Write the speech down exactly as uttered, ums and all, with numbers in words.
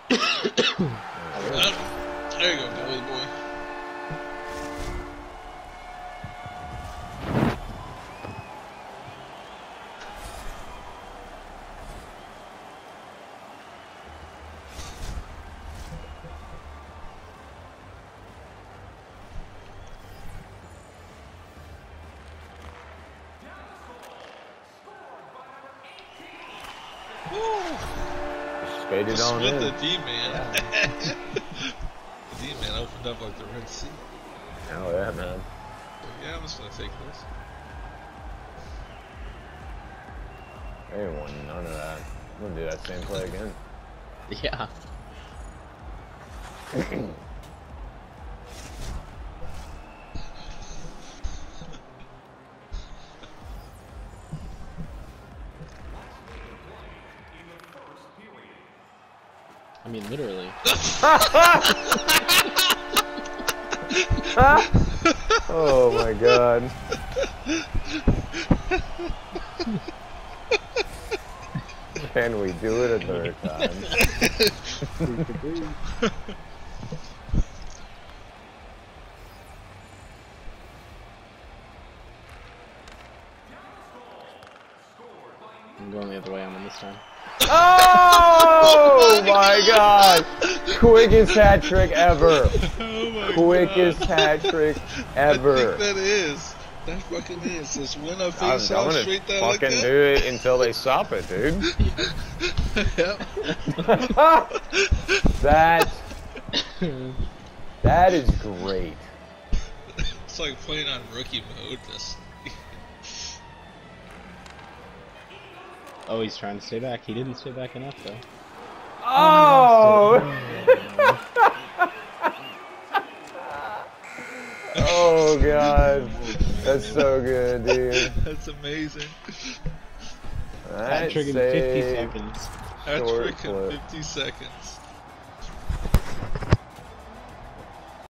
There you go, Billy boy. Faded on with in. the D-man. Yeah. The D-man opened up like the Red Sea. Oh yeah, man. Yeah, I'm just gonna take this. I didn't want none of that. I'm gonna do that same play again. Yeah. I mean, literally. Oh my god. Can we do it a third time? I'm going the other way on this time. Oh my god! Quickest hat trick ever! Oh my Quickest God. hat trick ever! I think that is. That fucking is. Just win a I'm, face I'm off gonna straight down like fucking that. do it until they stop it, dude. Yep. That... That is great. It's like playing on rookie mode. This. Oh, he's trying to stay back. He didn't stay back enough, though. Oh! Oh god. That's so good, dude. That's amazing. Hat trick in fifty seconds. Hat Short trick in clip. fifty seconds.